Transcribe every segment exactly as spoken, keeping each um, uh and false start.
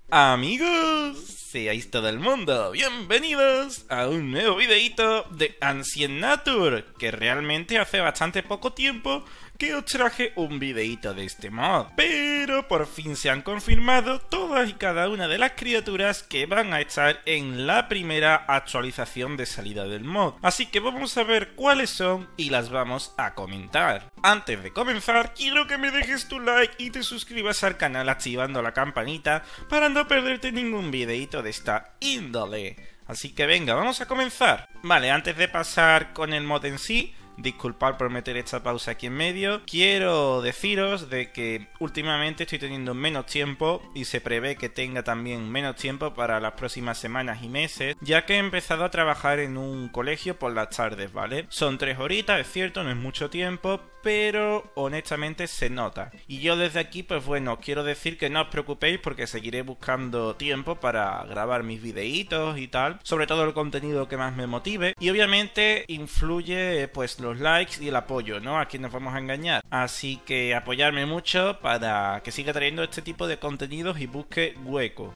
Amigos, seáis todo el mundo bienvenidos a un nuevo videíto de Ancient Nature, que realmente hace bastante poco tiempo que os traje un videíto de este mod, pero por fin se han confirmado todas y cada una de las criaturas que van a estar en la primera actualización de salida del mod, así que vamos a ver cuáles son y las vamos a comentar. Antes de comenzar, quiero que me dejes tu like y te suscribas al canal activando la campanita para no perderte ningún videíto de esta índole. Así que venga, vamos a comenzar. Vale, antes de pasar con el mod en sí, disculpad por meter esta pausa aquí en medio, quiero deciros de que últimamente estoy teniendo menos tiempo y se prevé que tenga también menos tiempo para las próximas semanas y meses, ya que he empezado a trabajar en un colegio por las tardes, ¿vale? Son tres horitas, es cierto, no es mucho tiempo, pero honestamente se nota. Y yo desde aquí, pues bueno, quiero decir que no os preocupéis porque seguiré buscando tiempo para grabar mis videitos y tal, sobre todo el contenido que más me motive, y obviamente influye pues los likes y el apoyo, ¿no? Aquí nos vamos a engañar. Así que apoyarme mucho para que siga trayendo este tipo de contenidos y busque hueco.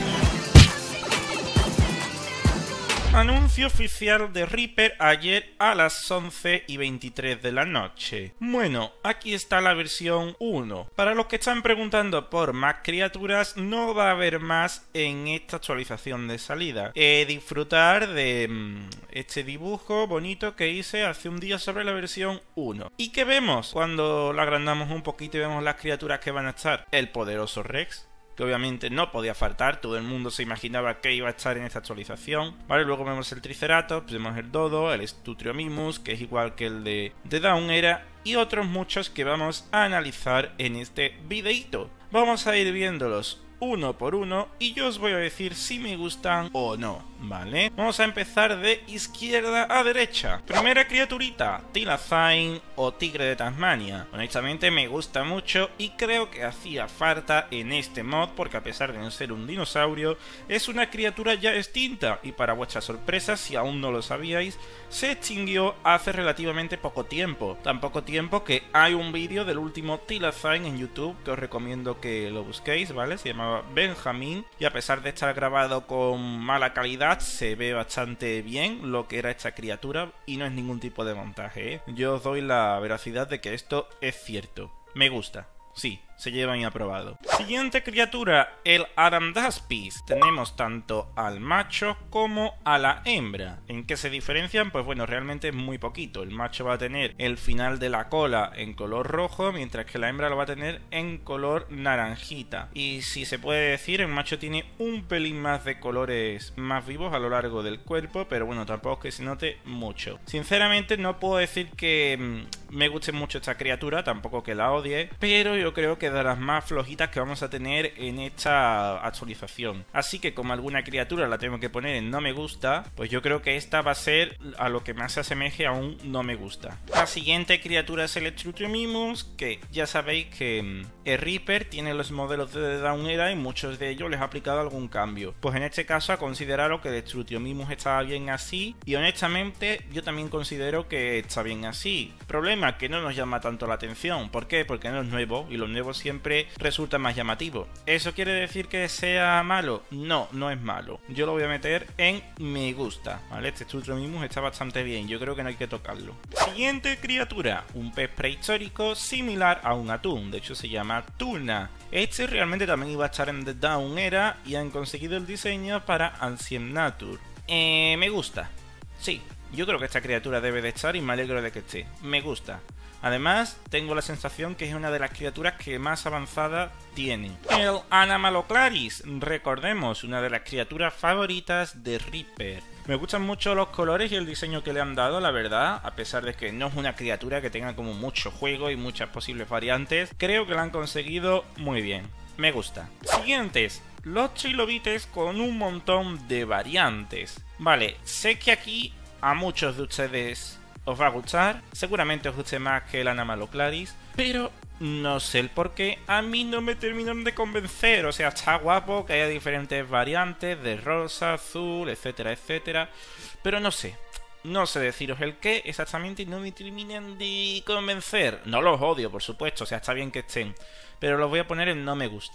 Anuncio oficial de Reaper ayer a las once y veintitrés de la noche. Bueno, aquí está la versión uno. Para los que están preguntando por más criaturas, no va a haber más en esta actualización de salida. Eh, disfrutar de mmm, este dibujo bonito que hice hace un día sobre la versión uno. ¿Y qué vemos cuando la agrandamos un poquito y vemos las criaturas que van a estar? El poderoso Rex, que obviamente no podía faltar, todo el mundo se imaginaba que iba a estar en esta actualización, ¿vale? Luego vemos el Triceratops, vemos el Dodo, el Struthiomimus, que es igual que el de, de Dawn Era, y otros muchos que vamos a analizar en este videíto. Vamos a ir viéndolos uno por uno y yo os voy a decir si me gustan o no, ¿vale? Vamos a empezar de izquierda a derecha. Primera criaturita, Thylacine o Tigre de Tasmania. Honestamente me gusta mucho y creo que hacía falta en este mod porque a pesar de no ser un dinosaurio, es una criatura ya extinta y para vuestra sorpresa, si aún no lo sabíais, se extinguió hace relativamente poco tiempo. Tan poco tiempo que hay un vídeo del último Thylacine en YouTube que os recomiendo que lo busquéis, ¿vale? Se llama Benjamin y a pesar de estar grabado con mala calidad se ve bastante bien lo que era esta criatura y no es ningún tipo de montaje, ¿eh? Yo os doy la veracidad de que esto es cierto. Me gusta. Sí, se lleva bien aprobado. Siguiente criatura, el Aramdaspis. Tenemos tanto al macho como a la hembra. ¿En qué se diferencian? Pues bueno, realmente es muy poquito. El macho va a tener el final de la cola en color rojo, mientras que la hembra lo va a tener en color naranjita. Y si se puede decir, el macho tiene un pelín más de colores más vivos a lo largo del cuerpo, pero bueno, tampoco es que se note mucho. Sinceramente no puedo decir que mmm, me guste mucho esta criatura, tampoco que la odie, pero yo creo que de las más flojitas que vamos a tener en esta actualización. Así que como alguna criatura la tengo que poner en no me gusta, pues yo creo que esta va a ser a lo que más se asemeje a un no me gusta. La siguiente criatura es el Struthiomimus, que ya sabéis que el Reaper tiene los modelos de Dawn Era y muchos de ellos les ha aplicado algún cambio. Pues en este caso a consideraros que el Struthiomimus estaba bien así y honestamente yo también considero que está bien así. Problema que no nos llama tanto la atención. ¿Por qué? Porque no es nuevo y los nuevos siempre resulta más llamativo. ¿Eso quiere decir que sea malo? No, no es malo. Yo lo voy a meter en me gusta, ¿vale? Este Struthiomimus está bastante bien, yo creo que no hay que tocarlo. Siguiente criatura, un pez prehistórico similar a un atún, de hecho se llama tuna. Este realmente también iba a estar en The Dawn Era y han conseguido el diseño para Ancient Nature. Eh, me gusta, sí. Yo creo que esta criatura debe de estar y me alegro de que esté. Me gusta. Además, tengo la sensación que es una de las criaturas que más avanzada tiene. El Anomalocaris, recordemos, una de las criaturas favoritas de Reaper. Me gustan mucho los colores y el diseño que le han dado, la verdad, a pesar de que no es una criatura que tenga como mucho juego y muchas posibles variantes, creo que la han conseguido muy bien. Me gusta. Siguientes, los trilobites con un montón de variantes. Vale, sé que aquí a muchos de ustedes os va a gustar, seguramente os guste más que el Anomalocaris, pero no sé el por qué, a mí no me terminan de convencer. O sea, está guapo que haya diferentes variantes de rosa, azul, etcétera, etcétera, pero no sé, no sé deciros el qué exactamente y no me terminan de convencer. No los odio, por supuesto, o sea, está bien que estén, pero los voy a poner en no me gusta.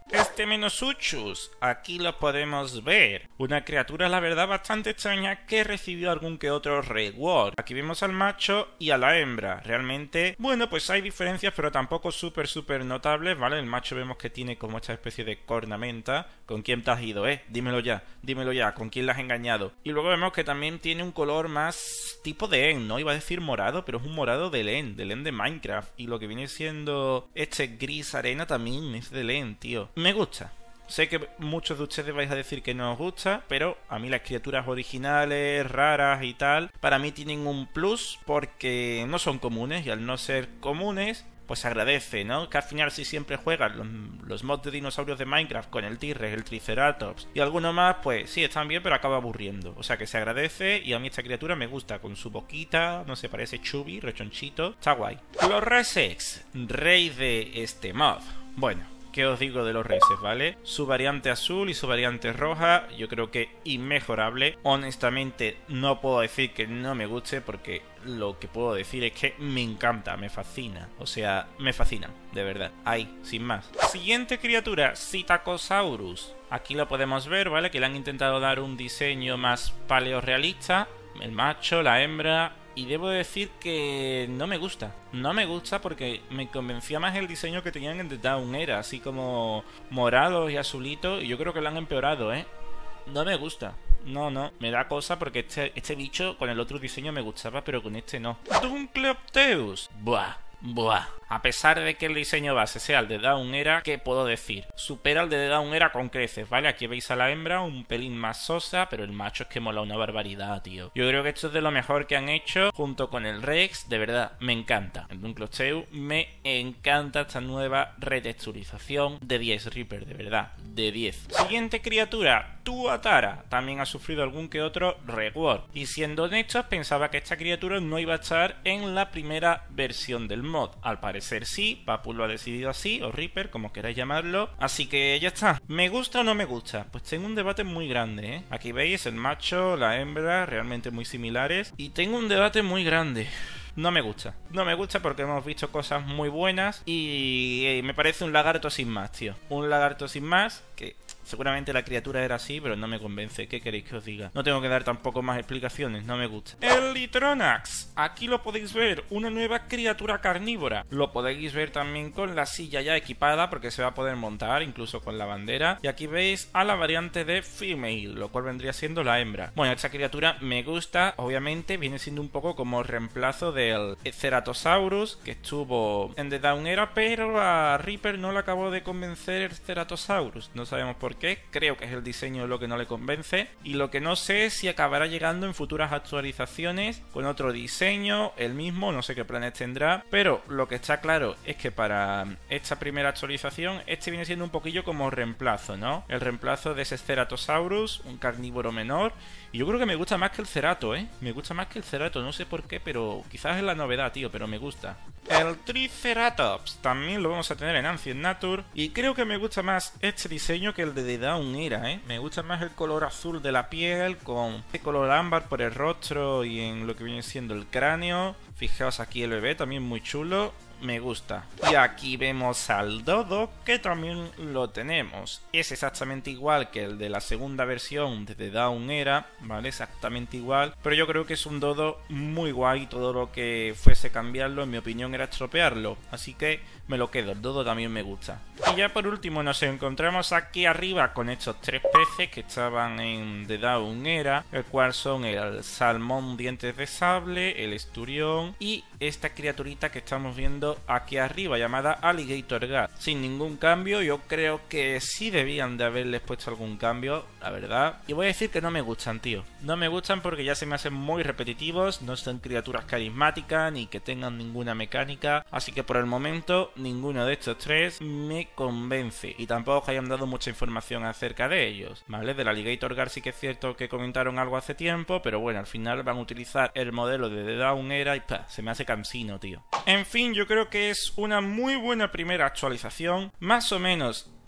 Este Menosuchus, aquí lo podemos ver. Una criatura, la verdad, bastante extraña que recibió algún que otro reward. Aquí vemos al macho y a la hembra. Realmente, bueno, pues hay diferencias, pero tampoco súper, súper notables, ¿vale? El macho vemos que tiene como esta especie de cornamenta. ¿Con quién te has ido, eh? Dímelo ya, dímelo ya, ¿con quién la has engañado? Y luego vemos que también tiene un color más tipo de End, ¿no? Iba a decir morado, pero es un morado del End, del End de Minecraft. Y lo que viene siendo este gris arena también es del End, tío. Me gusta. Sé que muchos de ustedes vais a decir que no os gusta, pero a mí las criaturas originales, raras y tal, para mí tienen un plus porque no son comunes y al no ser comunes, pues se agradece, ¿no? Que al final si siempre juegas los, los mods de dinosaurios de Minecraft con el T-Rex, el Triceratops y alguno más, pues sí, están bien, pero acaba aburriendo. O sea que se agradece y a mí esta criatura me gusta, con su boquita, no sé, parece chubby, rechonchito, está guay. Los Resex, rey de este mod. Bueno, ¿qué os digo de los Resex, vale? Su variante azul y su variante roja, yo creo que inmejorable. Honestamente, no puedo decir que no me guste porque lo que puedo decir es que me encanta, me fascina. O sea, me fascina, de verdad. Ahí, sin más. Siguiente criatura, Psittacosaurus. Aquí lo podemos ver, ¿vale? Que le han intentado dar un diseño más paleorrealista. El macho, la hembra. Y debo decir que no me gusta. No me gusta porque me convencía más el diseño que tenían en The Down Era. Así como morados y azulitos. Y yo creo que lo han empeorado, ¿eh? No me gusta. No, no. Me da cosa porque este, este bicho con el otro diseño me gustaba, pero con este no. Dunkleopteus. Buah. Buah. A pesar de que el diseño base sea el de Down Era, ¿qué puedo decir? Supera el de Down Era con creces, ¿vale? Aquí veis a la hembra un pelín más sosa, pero el macho es que mola una barbaridad, tío. Yo creo que esto es de lo mejor que han hecho, junto con el Rex, de verdad, me encanta. El Dunkleopteus me encanta esta nueva retexturización de diez, Reaper, de verdad, de diez. Siguiente criatura, Tuatara, también ha sufrido algún que otro reward. Y siendo honestos, pensaba que esta criatura no iba a estar en la primera versión del mod. Al parecer sí, Papu lo ha decidido así, o Reaper, como queráis llamarlo. Así que ya está. ¿Me gusta o no me gusta? Pues tengo un debate muy grande, ¿eh? Aquí veis el macho, la hembra, realmente muy similares. Y tengo un debate muy grande. No me gusta. No me gusta porque hemos visto cosas muy buenas y eh, me parece un lagarto sin más, tío. Un lagarto sin más que seguramente la criatura era así, pero no me convence. ¿Qué queréis que os diga? No tengo que dar tampoco más explicaciones, no me gusta. El Litronax. Aquí lo podéis ver, una nueva criatura carnívora. Lo podéis ver también con la silla ya equipada porque se va a poder montar, incluso con la bandera. Y aquí veis a la variante de Female, lo cual vendría siendo la hembra. Bueno, esta criatura me gusta, obviamente viene siendo un poco como reemplazo del Ceratosaurus que estuvo en The Down Era, pero a Reaper no le acabó de convencer el Ceratosaurus. No sabemos por qué, creo que es el diseño lo que no le convence. Y lo que no sé es si acabará llegando en futuras actualizaciones con otro diseño, el mismo, no sé qué planes tendrá. Pero lo que está claro es que para esta primera actualización, este viene siendo un poquillo como reemplazo, ¿no? El reemplazo de ese Ceratosaurus, un carnívoro menor. Y yo creo que me gusta más que el Cerato, ¿eh? Me gusta más que el Cerato, no sé por qué, pero quizás es la novedad, tío, pero me gusta. El Triceratops también lo vamos a tener en Ancient Nature. Y creo que me gusta más este diseño que el de The Down Era, ¿eh? Me gusta más el color azul de la piel, con este color ámbar por el rostro y en lo que viene siendo el cráneo. Fijaos aquí el bebé, también muy chulo. Me gusta. Y aquí vemos al Dodo, que también lo tenemos. Es exactamente igual que el de la segunda versión de The Down Era, ¿vale? Exactamente igual. Pero yo creo que es un Dodo muy guay. Todo lo que fuese cambiarlo, en mi opinión, era estropearlo. Así que me lo quedo. El Dodo también me gusta. Y ya por último nos encontramos aquí arriba con estos tres peces que estaban en The Down Era, el cual son el salmón dientes de sable, el esturión y esta criaturita que estamos viendo aquí arriba llamada Alligator Guard. Sin ningún cambio, yo creo que sí debían de haberles puesto algún cambio, la verdad. Y voy a decir que no me gustan, tío. No me gustan porque ya se me hacen muy repetitivos, no son criaturas carismáticas ni que tengan ninguna mecánica, así que por el momento ninguno de estos tres me convence y tampoco que hayan dado mucha información acerca de ellos, ¿vale? Del Alligator Guard sí que es cierto que comentaron algo hace tiempo, pero bueno, al final van a utilizar el modelo de The Down Era y ¡pah! Se me hace cansino, tío. En fin, yo creo que es una muy buena primera actualización, más o menos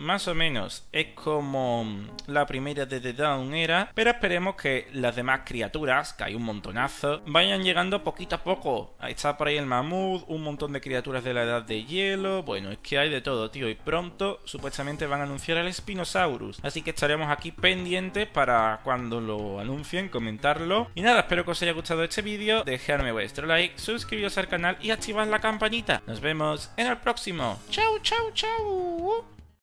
más o menos es como la primera de The Dawn era, pero esperemos que las demás criaturas, que hay un montonazo, vayan llegando poquito a poco. Está por ahí el mamut, un montón de criaturas de la edad de hielo, bueno, es que hay de todo, tío, y pronto supuestamente van a anunciar el Spinosaurus, así que estaremos aquí pendientes para cuando lo anuncien, comentarlo. Y nada, espero que os haya gustado este vídeo, dejadme vuestro like, suscribiros al canal y activad la campanita. Nos vemos en el próximo. Chau, chau, chau.